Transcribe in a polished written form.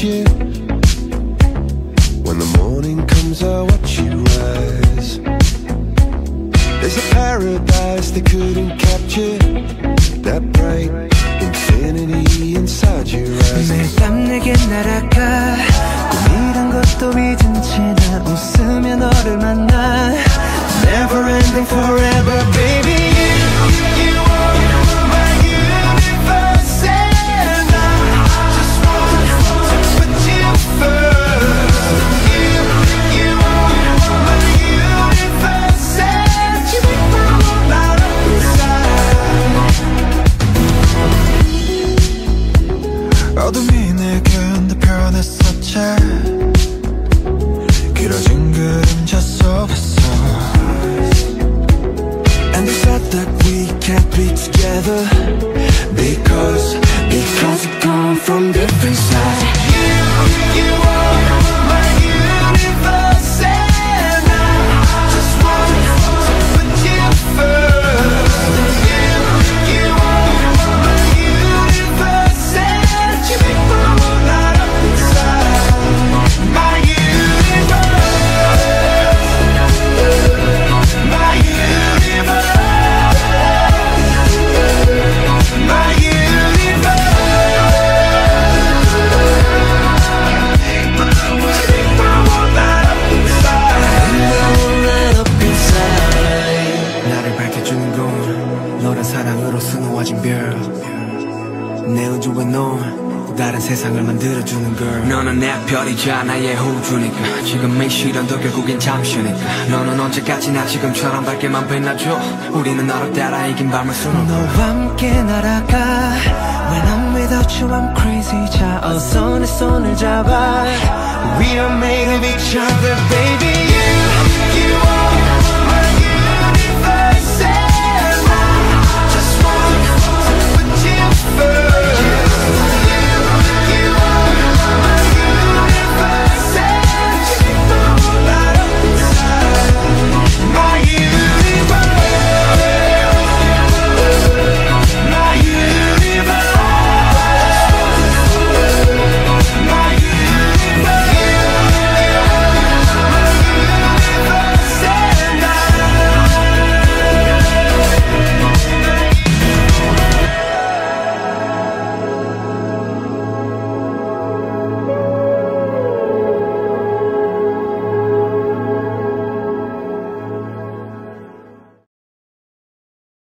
you. When the morning comes, I watch you rise. There's a paradise they couldn't capture, that bright infinity inside your eyes. 매일 밤 내게 날아가 꿈이란 것도 잊은 채 나 웃으며 너를 만나. Never ending forever baby. You are my universe and I just want to put you first. You are my universe and you make my whole life inside. 어둠이 내겐 더 변했었지. 길어진 그림자 속에서. And they said that we can't be together because we come from different sides. You are my universe and I just want to put you first. You are my universe and you make my whole light up inside. My universe, my universe. 사랑으로 수놓아진 별 내 우주에 넌 다른 세상을 만들어주는 girl. 너는 내 별이자 나의 호주니까 지금의 시련도 결국엔 잠시니까. 너는 언제까지나 지금처럼 밝게만 빛나줘. 우리는 너를 따라 이긴 밤을 수놓고 너와 함께 날아가. When I'm without you I'm crazy. 자 어서 내 손을 잡아. We are made of each other baby. You are